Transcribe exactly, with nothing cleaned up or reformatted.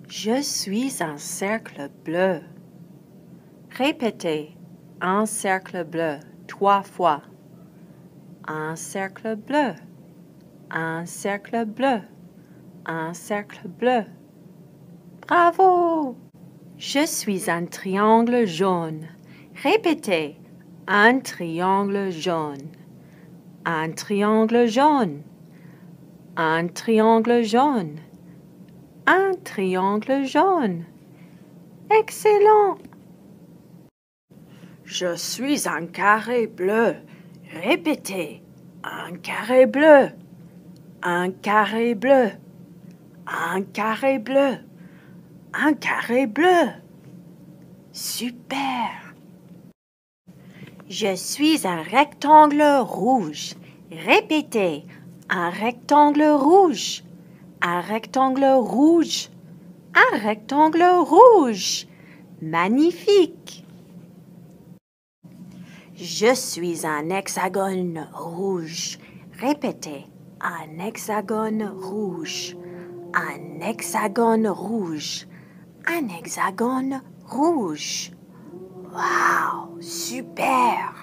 Je suis un cercle bleu. Répétez, un cercle bleu, trois fois. Un cercle bleu, un cercle bleu, un cercle bleu. Bravo! Je suis un triangle jaune. Répétez, un triangle jaune. Un triangle jaune. Un triangle jaune. Un triangle jaune. Excellent! Je suis un carré bleu. Répétez, un carré bleu. Un carré bleu. Un carré bleu. Un carré bleu. Super! Je suis un rectangle rouge. Répétez, un rectangle rouge. Un rectangle rouge. Un rectangle rouge. Magnifique! Je suis un hexagone rouge. Répétez, un hexagone rouge. Un hexagone rouge. Un hexagone rouge. Wow, super!